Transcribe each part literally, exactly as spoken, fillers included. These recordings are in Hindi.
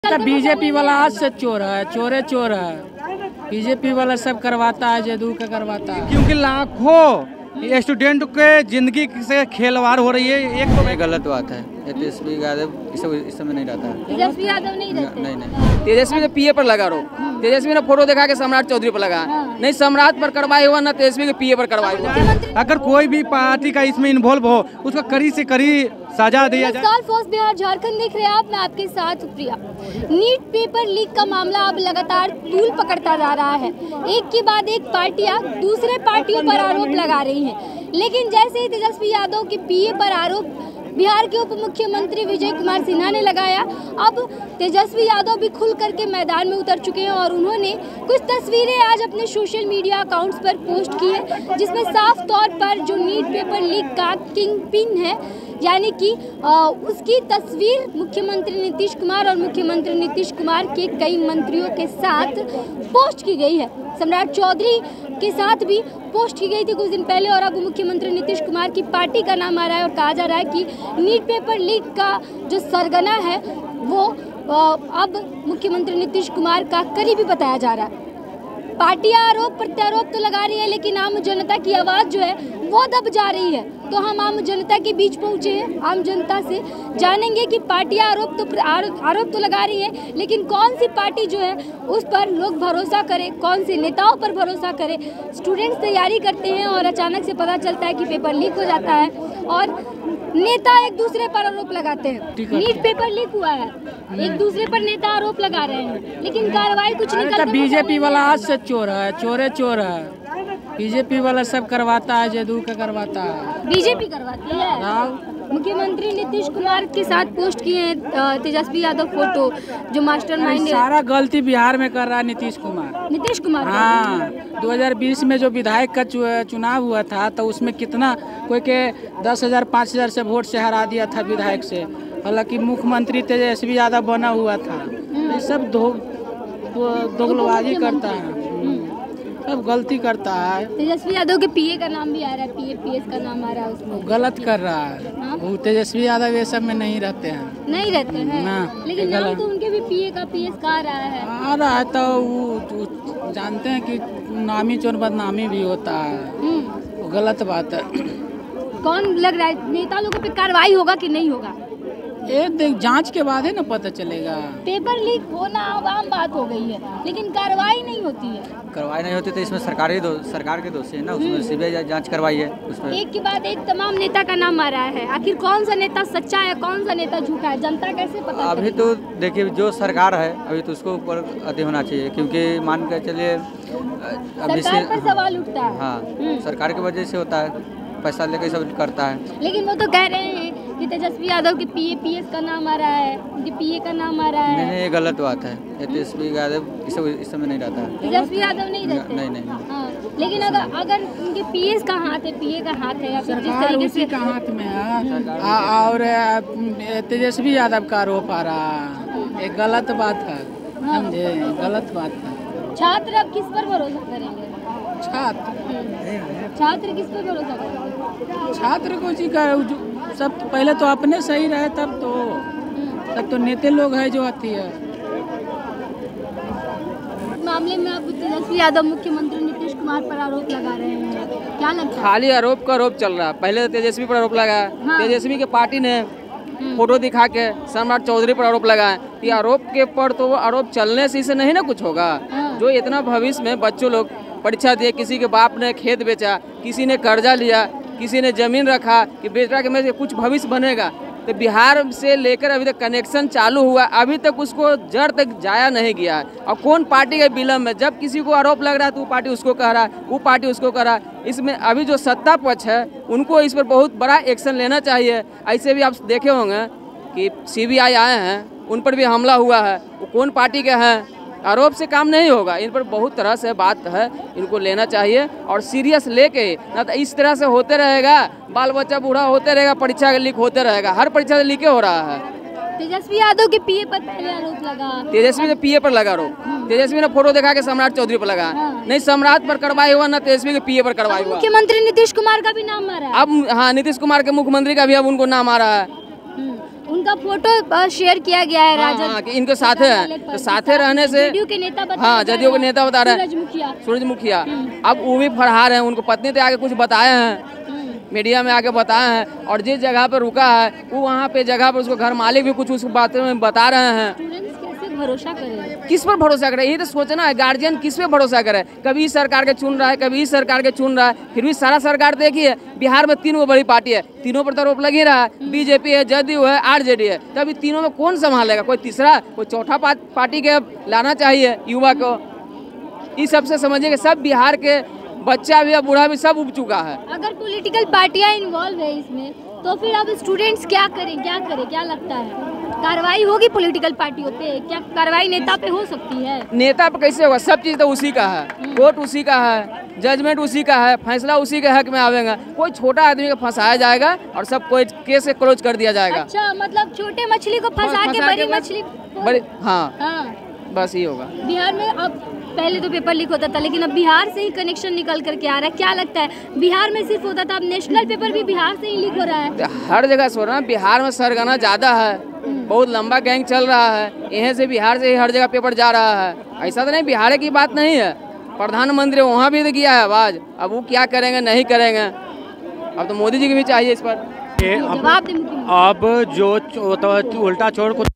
बीजेपी वाला आज से चोर है, चोरे चोर है। बीजेपी वाला सब करवाता है, जदयू का करवाता है। क्योंकि लाखों स्टूडेंट के जिंदगी से खेलवाड़ हो रही है। एक तो गलत बात है। तेजस्वी यादव इस समय नहीं रहता है। तेजस्वी यादव नहीं रहते। नहीं नहीं तेजस्वी ने पीए पर लगा रो। तेजस्वी ने फोटो दिखा के सम्राट चौधरी पर लगा। नहीं सम्राट पर करवाए हुआ ना तेजस्वी के पीए पर करवाए हुआ। अगर कोई भी पार्टी का इसमें इन्वॉल्व हो उसका कड़ी से कड़ी सजा दिया जाए। नमस्कार फर्स्ट बिहार झारखंड देख रहे हैं आप, मैं आपके साथ प्रिया। नीट पेपर लीक का मामला अब लगातार तूल पकड़ता जा रहा है। एक के बाद एक पार्टियां दूसरे पार्टियों पर आरोप लगा रही हैं, लेकिन जैसे ही तेजस्वी यादव के पीए पर आरोप बिहार के उप मुख्यमंत्री विजय कुमार सिन्हा ने लगाया, अब तेजस्वी यादव भी खुल करके मैदान में उतर चुके हैं और उन्होंने कुछ तस्वीरें आज अपने सोशल मीडिया अकाउंट्स पर पोस्ट की है, जिसमें साफ तौर पर जो नीट पेपर लीक का किंग पिन है, यानी कि उसकी तस्वीर मुख्यमंत्री नीतीश कुमार और मुख्यमंत्री नीतीश कुमार के कई मंत्रियों के साथ पोस्ट की गई है। सम्राट चौधरी के साथ भी पोस्ट की गई थी कुछ दिन पहले, और अब मुख्यमंत्री नीतीश कुमार की पार्टी का नाम आ रहा है और कहा जा रहा है कि नीट पेपर लीक का जो सरगना है वो अब मुख्यमंत्री नीतीश कुमार का करीबी बताया जा रहा है। पार्टियां आरोप प्रत्यारोप तो लगा रही है, लेकिन आम जनता की आवाज़ जो है वो दब जा रही है। तो हम आम जनता के बीच पहुंचे हैं, आम जनता से जानेंगे कि पार्टियां आरोप तो आरोप तो लगा रही है, लेकिन कौन सी पार्टी जो है उस पर लोग भरोसा करें, कौन से नेताओं पर भरोसा करें। स्टूडेंट्स तैयारी करते हैं और अचानक से पता चलता है कि पेपर लीक हो जाता है और नेता एक दूसरे पर आरोप लगाते हैं। नीट पेपर लीक हुआ है, एक दूसरे पर नेता आरोप लगा रहे हैं, लेकिन कार्रवाई कुछ नहीं करते। बीजेपी वाला आज से चोर है, चोरे चोर है। बीजेपी वाला सब करवाता है, जदयू का करवाता है। बीजेपी करवाती है। मुख्यमंत्री नीतीश कुमार के साथ पोस्ट किए हैं तेजस्वी यादव फोटो, जो मास्टरमाइंड है। सारा गलती बिहार में कर रहा है नीतीश कुमार। नीतीश कुमार हाँ, दो हज़ार बीस में जो विधायक का चुनाव हुआ था तो उसमें कितना कोई के दस हजार पाँच हजार से वोट से हरा दिया था विधायक से। हालांकि मुख्यमंत्री तेजस्वी यादव बना हुआ था। ये सब दो दोगलबाजी करता है, सब गलती करता है। तेजस्वी यादव के पीए का नाम भी आ रहा है, पीए पीएस का नाम आ रहा है उसमें। गलत कर रहा है। हाँ? वो तेजस्वी यादव ये सब में नहीं रहते हैं। नहीं रहते हैं ना, लेकिन नाम तो उनके भी पीए का पीएस का आ रहा है। आ रहा है तो वो जानते हैं कि नामी चोर बदनामी भी होता है। वो गलत बात है। कौन लग रहा है नेता लोगों पे कार्रवाई होगा कि नहीं होगा? ये देख जांच के बाद है ना पता चलेगा। पेपर लीक होना अब आम बात हो गई है, लेकिन कार्रवाई नहीं होती है। कार्रवाई नहीं होती तो इसमें सरकारी दो, सरकार के दोषी है ना, उसमें सीबीआई जांच करवाई है उसमें। एक के बाद एक तमाम नेता का नाम आ रहा है। आखिर कौन सा नेता सच्चा है, कौन सा नेता झूठा है, जनता कैसे पता? अभी तो देखिए जो सरकार है अभी तो उसको ऊपर अति होना चाहिए, क्योंकि मान कर चलिए सरकार पर सवाल उठता है। हाँ, सरकार की वजह से होता है, पैसा लेकर सब करता है। लेकिन वो तो कह रहे हैं कि तेजस्वी यादव के पीए पीएस का नाम आ रहा है, उनके पीए का नाम आ रहा है। नहीं नहीं ये गलत बात है। तेजस्वी यादव इस समय नहीं रहता है। तेजस्वी यादव नहीं रहते। नहीं नहीं हाँ, लेकिन अगर अगर उनके पीएस का हाथ है, पीए का हाथ है, या फिर जिस तरीके से का हाथ में है और तेजस्वी यादव का आरोप आ रहा है, एक गलत बात है। समझे, गलत बात है। छात्र अब किस पर भरोसा करेंगे? छात्र छात्र किस पर भरोसा करेंगे? छात्र को जी का सब पहले तो अपने सही रहे, तब तो तब तो नेता लोग है जो आती है। मामले में अब तेजस्वी यादव मुख्यमंत्री नीतीश कुमार पर आरोप लगा रहे हैं, क्या लगता है? खाली आरोप का आरोप चल रहा है। पहले तो तेजस्वी पर आरोप लगा। हाँ। तेजस्वी के पार्टी ने फोटो दिखा के सम्राट चौधरी पर आरोप लगाए। ये आरोप के पर तो वो आरोप चलने से इसे नहीं ना कुछ होगा। हाँ। जो इतना भविष्य में बच्चों लोग परीक्षा दिए, किसी के बाप ने खेत बेचा, किसी ने कर्जा लिया, किसी ने जमीन रखा कि बेटा के में से कुछ भविष्य बनेगा, तो बिहार से लेकर अभी तक कनेक्शन चालू हुआ, अभी तक उसको जड़ तक जाया नहीं गया है। और कौन पार्टी का विलम्ब है? जब किसी को आरोप लग रहा है तो वो पार्टी उसको कह रहा है, वो पार्टी उसको कह रहा है। इसमें अभी जो सत्ता पक्ष है उनको इस पर बहुत बड़ा एक्शन लेना चाहिए। ऐसे भी आप देखे होंगे कि सीबीआई आए हैं, उन पर भी हमला हुआ है, वो कौन पार्टी के हैं? आरोप से काम नहीं होगा। इन पर बहुत तरह से बात है, इनको लेना चाहिए और सीरियस लेके, ना तो इस तरह से होते रहेगा, बाल बच्चा बूढ़ा होते रहेगा, परीक्षा लीक होते रहेगा। हर परीक्षा से लीके हो रहा है। तेजस्वी यादव के पीए पर पहले आरोप लगा। तेजस्वी के पीए पर लगा आरोप। तेजस्वी ने फोटो दिखा के सम्राट चौधरी पर लगा। नहीं सम्राट पर करवाए हुआ ना तेजस्वी के पीए पर करवाए हुआ। मुख्यमंत्री नीतीश कुमार का भी नाम आ रहा है। अब हाँ, नीतीश कुमार के मुख्यमंत्री का भी अब उनको नाम आ रहा है। उनका फोटो शेयर किया गया है हाँ, राजद हाँ, कि इनके साथे हैं, तो साथे रहने से जदयू के नेता बता हाँ जदयू के नेता बता रहे सूरज मुखिया हैं सूरज मुखिया। अब वो भी फरहार हैं, उनको पत्नी तो आके कुछ बताए हैं, मीडिया में आके बताए हैं, और जिस जगह पर रुका है वो वहाँ पे जगह पर उसको घर मालिक भी कुछ उस बातों में बता रहे हैं। स्टूडेंट्स कैसे भरोसा करें? किस पर भरोसा करे, यही तो सोचना है, गार्जियन किस पे भरोसा करे। कभी इस सरकार के चुन रहा है, कभी इस सरकार के चुन रहा है, फिर भी सारा सरकार देखिए बिहार में तीन वो बड़ी पार्टी है, तीनों पर तो आरोप लग ही रहा है, बीजेपी है, जदयू है, आरजेडी है, तभी तीनों में कौन संभालेगा? कोई तीसरा, कोई चौथा पार्टी के लाना चाहिए युवा को। इस सबसे समझिए कि सब बिहार के बच्चा भी, बूढ़ा भी, सब उब चुका है। अगर पॉलिटिकल पार्टियां इन्वॉल्व है इसमें, तो फिर अब स्टूडेंट्स क्या करें, क्या करें, क्या लगता है? कार्रवाई होगी पॉलिटिकल पार्टियों पे? क्या कार्रवाई नेता पे हो सकती है? नेता पे कैसे होगा? सब चीज़ तो उसी का है, वोट उसी का है, जजमेंट उसी का है, फैसला उसी के हक में आवेगा। कोई छोटा आदमी को फंसाया जाएगा और सब कोई केस से क्लोज कर दिया जाएगा। अच्छा, मतलब छोटे मछली को फंसा के बड़ी मछली बड़ी, हाँ हाँ बस ये होगा। बिहार में अब पहले तो पेपर लीक होता था, लेकिन अब बिहार से ही कनेक्शन निकल करके आ रहा है। क्या लगता है, बिहार में सिर्फ होता था, अब नेशनल पेपर भी बिहार से ही लीक हो रहा है? तो हर जगह से हो रहा है, बिहार में सरगना ज़्यादा है, बहुत लंबा गैंग चल रहा है, यहाँ से बिहार से ही हर जगह पेपर जा रहा है। ऐसा तो नहीं बिहार की बात नहीं है, प्रधानमंत्री वहाँ भी तो किया है आवाज़, अब वो क्या करेंगे नहीं करेंगे, अब तो मोदी जी की भी चाहिए इस पर जवाब दें। अब जो तो उल्टा चोर को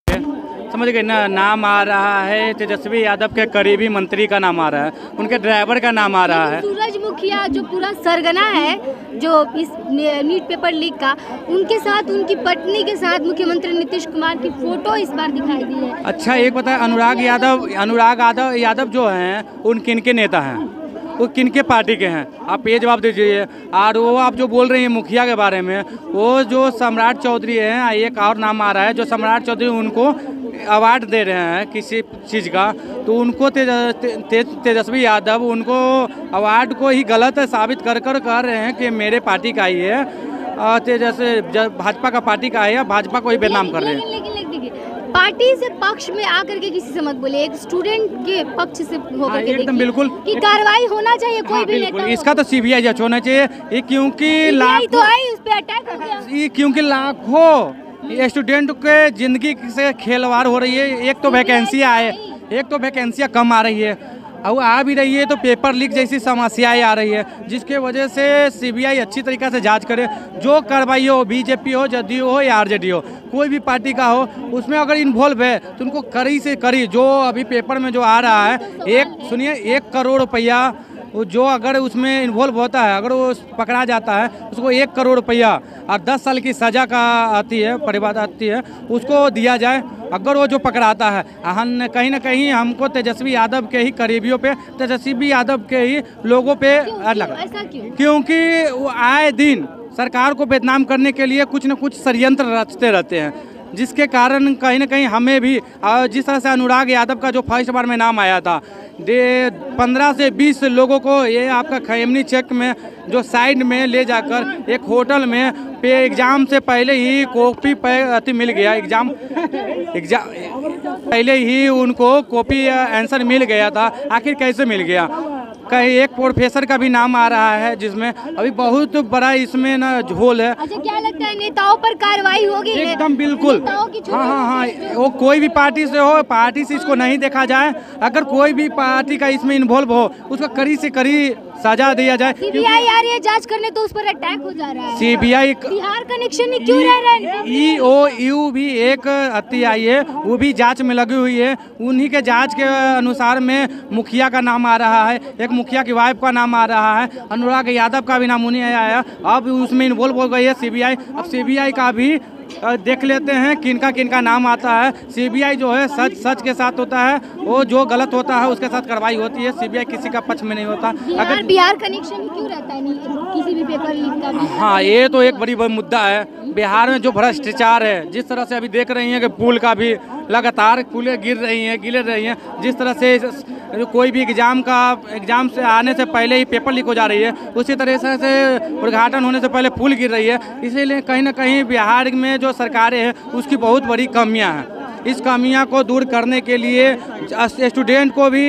समझ गए ना, नाम आ रहा है तेजस्वी यादव के करीबी मंत्री का नाम आ रहा है, उनके ड्राइवर का नाम आ रहा है। सूरज मुखिया जो पूरा सरगना है जो इस नीट पेपर लीक का, उनके साथ उनकी पत्नी के साथ मुख्यमंत्री नीतीश कुमार की फोटो इस बार दिखाई दी है। अच्छा एक बताए, अनुराग यादव अनुराग यादव यादव जो हैं उन किन के नेता हैं, वो किन के पार्टी के हैं? आप ये जवाब दीजिए। और वो आप जो बोल रही हैं मुखिया के बारे में, वो जो सम्राट चौधरी हैं, एक और नाम आ रहा है जो सम्राट चौधरी उनको अवार्ड दे रहे हैं किसी चीज़ का, तो उनको तेज, ते, ते, तेजस्वी यादव उनको अवार्ड को ही गलत साबित कर कर कह रहे हैं कि मेरे पार्टी का ही है, तेजस्वी भाजपा का पार्टी का है, भाजपा को ही बदनाम कर रहे हैं। लेकिन लेकिन देखिए, पार्टी से पक्ष में आकर के किसी से मत बोले, एक स्टूडेंट के पक्ष से होकर के एकदम बिल्कुल कि कार्रवाई होना चाहिए, कोई भी नेता हो। इसका तो सीबीआई जांच होना चाहिए, ये क्योंकि लाख तो आई उस पे अटैक हो गया, ये क्योंकि लाखों स्टूडेंट के जिंदगी से खेलवाड़ हो रही है। एक तो वैकेंसियाँ आए, एक तो वैकेंसियाँ कम आ रही है, और आ भी रही है तो पेपर लीक जैसी समस्याएं आ रही है, जिसके वजह से सीबीआई अच्छी तरीक़े से जांच करे। जो कार्रवाई हो, बीजेपी हो, जदयू हो या आरजेडी हो, कोई भी पार्टी का हो, उसमें अगर इन्वॉल्व है तो उनको कड़ी से कड़ी, जो अभी पेपर में जो आ रहा है, एक सुनिए एक करोड़ रुपया वो जो अगर उसमें इन्वॉल्व होता है, अगर वो पकड़ा जाता है, उसको एक करोड़ रुपया और दस साल की सज़ा का आती है, परिवाद आती है, उसको दिया जाए अगर वो जो पकड़ाता है। हम कहीं ना कहीं हमको तेजस्वी यादव के ही करीबियों पे, तेजस्वी यादव के ही लोगों पे लगा, क्योंकि वो आए दिन सरकार को बदनाम करने के लिए कुछ न कुछ षड्यंत्र रचते रहते हैं, जिसके कारण कहीं ना कहीं हमें भी, जिस तरह से अनुराग यादव का जो फर्स्ट बार में नाम आया था, दे पंद्रह से बीस लोगों को ये आपका खैमनी चेक में जो साइड में ले जाकर एक होटल में पे एग्ज़ाम से पहले ही कॉपी पे अति मिल गया, एग्ज़ाम एग्जाम पहले ही उनको कॉपी आंसर मिल गया था। आखिर कैसे मिल गया? कहीं एक प्रोफेसर का भी नाम आ रहा है, जिसमें अभी बहुत बड़ा इसमें ना झोल है। अच्छा, क्या लगता है नेताओं पर कार्रवाई होगी? एकदम बिल्कुल, हाँ हाँ हाँ, वो कोई भी पार्टी से हो, पार्टी से इसको नहीं देखा जाए, अगर कोई भी पार्टी का इसमें इन्वॉल्व हो, उसका कड़ी से कड़ी सजा दिया जाए। सीबीआई आ रही है जांच करने, तो उस पर अटैक हो जा रहा है। सीबीआई बिहार कनेक्शन ही क्यों रह रहा है? ई ओ यू भी एक अति आई है, वो भी जांच में लगी हुई है। उन्हीं के जांच के अनुसार में मुखिया का नाम आ रहा है, एक मुखिया की वाइफ का नाम आ रहा है, अनुराग यादव का भी नाम उन्हीं आया। अब उसमें इन्वॉल्व हो गई है सीबीआई। अब सीबीआई का भी देख लेते हैं किनका किनका नाम आता है। सीबीआई जो है सच सच के साथ होता है, वो जो गलत होता है उसके साथ कार्रवाई होती है। सीबीआई किसी का पक्ष में नहीं होता। अगर बिहार कनेक्शन क्यों रहता है नहीं किसी भी पेपर लीक का? हाँ, ये तो एक बड़ी बड़ी मुद्दा है। बिहार में जो भ्रष्टाचार है, जिस तरह से अभी देख रही हैं कि पुल का भी लगातार पुलें गिर रही हैं गिर रही हैं जिस तरह से जो कोई भी एग्ज़ाम का एग्ज़ाम से आने से पहले ही पेपर लीक हो जा रही है, उसी तरह से उद्घाटन होने से पहले पुल गिर रही है। इसीलिए कहीं ना कहीं बिहार में जो सरकारें हैं उसकी बहुत बड़ी कमियां हैं। इस कमियां को दूर करने के लिए स्टूडेंट को भी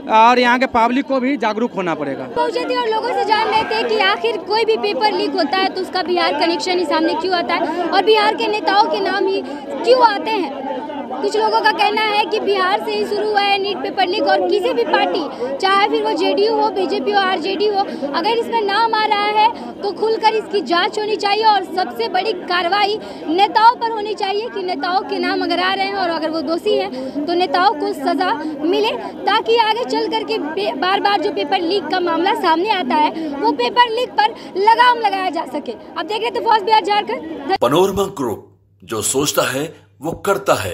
और यहाँ के पब्लिक को भी जागरूक होना पड़ेगा। पहुंचे थे और लोगों से जान रहे थे कि आखिर कोई भी पेपर लीक होता है तो उसका बिहार कनेक्शन ही सामने क्यों आता है और बिहार के नेताओं के नाम ही क्यों आते हैं। कुछ लोगों का कहना है कि बिहार से ही शुरू हुआ है नीट पेपर लीक और किसी भी पार्टी, चाहे फिर वो जेडीयू हो, बीजेपी हो, आरजेडी हो, अगर इसमें नाम आ रहा है तो खुलकर इसकी जांच होनी चाहिए और सबसे बड़ी कार्रवाई नेताओं पर होनी चाहिए कि नेताओं के नाम अगर आ रहे हैं और अगर वो दोषी हैं तो नेताओं को सजा मिले, ताकि आगे चल करके बार बार जो पेपर लीक का मामला सामने आता है वो पेपर लीक पर लगाम लगाया जा सके। अब देख रहे थे फौज बिहार झारखंड। पैनोरमा ग्रुप, जो सोचता है वो करता है।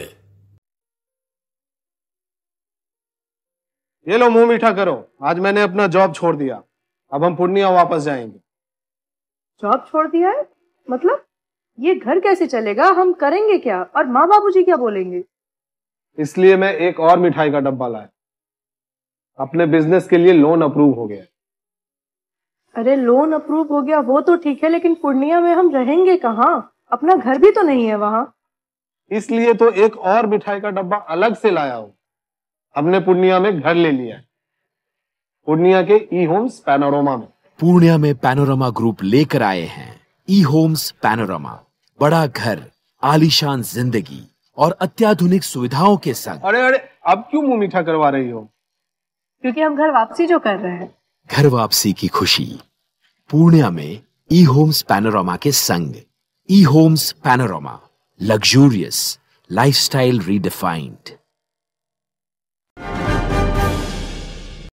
ये लो मुंह मीठा करो, आज मैंने अपना जॉब छोड़ दिया, अब हम पूर्णिया वापस जाएंगे। जॉब छोड़ दिया है? मतलब ये घर कैसे चलेगा, हम करेंगे क्या और माँ बाबूजी क्या बोलेंगे? इसलिए मैं एक और मिठाई का डब्बा लाया, अपने बिजनेस के लिए लोन अप्रूव हो गया। अरे लोन अप्रूव हो गया वो तो ठीक है, लेकिन पूर्णिया में हम रहेंगे कहाँ? अपना घर भी तो नहीं है वहाँ। इसलिए तो एक और मिठाई का डब्बा अलग से लाया हूँ। हमने पूर्णिया में घर ले लिया है, पूर्णिया के ई होम्स पैनोरमा में। पूर्णिया में पैनोरमा ग्रुप लेकर आए हैं ई होम्स पैनोरमा, बड़ा घर, आलीशान जिंदगी और अत्याधुनिक सुविधाओं के संग। अरे अरे अब क्यों मुंह मीठा करवा रही हो? क्योंकि हम घर वापसी जो कर रहे हैं। घर वापसी की खुशी पूर्णिया में ई होम्स पैनोरमा के संग। E homes panorama, luxurious lifestyle redefined.